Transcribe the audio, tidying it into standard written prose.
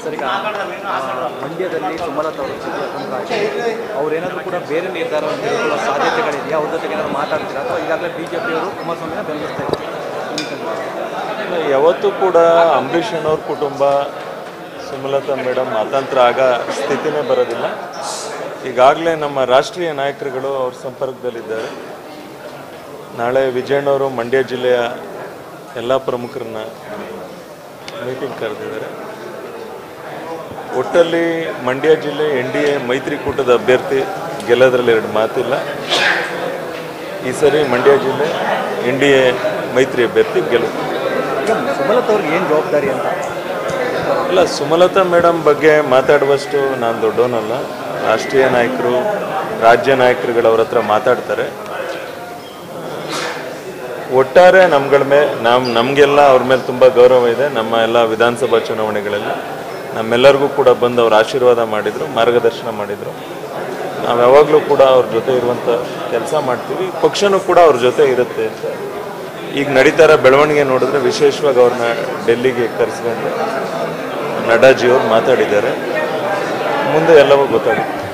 Sir, ಈಗ ಮಂಡ್ಯದಲ್ಲಿ ಸುಮಲತಾ ಅವರು ಅವರೇನಾದರೂ ಕೂಡ ಬೇರೆ ನಿರ್ಧಾರವನ್ನು ತೆಗೆದುಕೊಳ್ಳುವ ಸಾಧ್ಯತೆಗಳಿದೆಯಾ? ಅವ್ರ ಜೊತೆಗೆ ಏನಾದರೂ ಮಾತಾಡ್ತೀರಾ ಅಥವಾ ಈಗಾಗಲೇ ಬಿಜೆಪಿಯವರು ಕುಮಾರಸ್ವಾಮಿನ ಬೆಂಬಲಿಸ್ತಾ ಇದ್ದಾರೆ? ಯಾವತ್ತೂ ಕೂಡ ಅಂಬರೀಷ್ ಅಣ್ಣವ್ರ ಕುಟುಂಬ ಸುಮಲತಾ ಮೇಡಮ್ ಅತಂತ್ರ ಆಗ ಸ್ಥಿತಿನೇ ಬರೋದಿಲ್ಲ. ಈಗಾಗಲೇ ನಮ್ಮ ರಾಷ್ಟ್ರೀಯ ನಾಯಕರುಗಳು ಅವ್ರ ಸಂಪರ್ಕದಲ್ಲಿದ್ದಾರೆ. ನಾಳೆ ವಿಜಯಣ್ಣವರು ಮಂಡ್ಯ ಜಿಲ್ಲೆಯ ಎಲ್ಲ ಪ್ರಮುಖರನ್ನ ಮೀಟಿಂಗ್ ಕರೆದಿದ್ದಾರೆ. ಒಟ್ಟಲ್ಲಿ ಮಂಡ್ಯ ಜಿಲ್ಲೆ NDA ಮೈತ್ರಿಕೂಟದ ಅಭ್ಯರ್ಥಿ ಗೆಲ್ಲೋದ್ರಲ್ಲಿ ಎರಡು ಮಾತಿಲ್ಲ. ಈ ಸರಿ ಮಂಡ್ಯ ಜಿಲ್ಲೆ NDA ಮೈತ್ರಿ ಅಭ್ಯರ್ಥಿ ಗೆಲ್ಲುತ್ತೆ. ಸುಮಲತಾ ಅವ್ರಿಗೆ ಏನು ಜವಾಬ್ದಾರಿ ಅಂತ? ಇಲ್ಲ, ಸುಮಲತಾ ಮೇಡಮ್ ಬಗ್ಗೆ ಮಾತಾಡುವಷ್ಟು ನಾನು ದೊಡ್ಡವನಲ್ಲ. ರಾಷ್ಟ್ರೀಯ ನಾಯಕರು, ರಾಜ್ಯ ನಾಯಕರುಗಳವ್ರ ಹತ್ರ ಮಾತಾಡ್ತಾರೆ. ಒಟ್ಟಾರೆ ನಮಗೆಲ್ಲ ಅವ್ರ ಮೇಲೆ ತುಂಬ ಗೌರವ ಇದೆ. ನಮ್ಮ ಎಲ್ಲ ವಿಧಾನಸಭಾ ಚುನಾವಣೆಗಳಲ್ಲಿ ನಮ್ಮೆಲ್ಲರಿಗೂ ಕೂಡ ಬಂದು ಅವ್ರ ಆಶೀರ್ವಾದ ಮಾಡಿದರು, ಮಾರ್ಗದರ್ಶನ ಮಾಡಿದರು. ನಾವು ಯಾವಾಗಲೂ ಕೂಡ ಅವ್ರ ಜೊತೆ ಇರುವಂಥ ಕೆಲಸ ಮಾಡ್ತೀವಿ. ಪಕ್ಷನೂ ಕೂಡ ಅವ್ರ ಜೊತೆ ಇರುತ್ತೆ ಅಂತ ಈಗ ನಡೀತಾರ ಬೆಳವಣಿಗೆ ನೋಡಿದ್ರೆ ವಿಶೇಷವಾಗಿ ಅವ್ರನ್ನ ಡೆಲ್ಲಿಗೆ ಕರೆಸ್ಕೊಂಡು ನಡ್ಡಾಜಿಯವ್ರು ಮಾತಾಡಿದ್ದಾರೆ. ಮುಂದೆ ಎಲ್ಲವೂ ಗೊತ್ತಾಗುತ್ತೆ.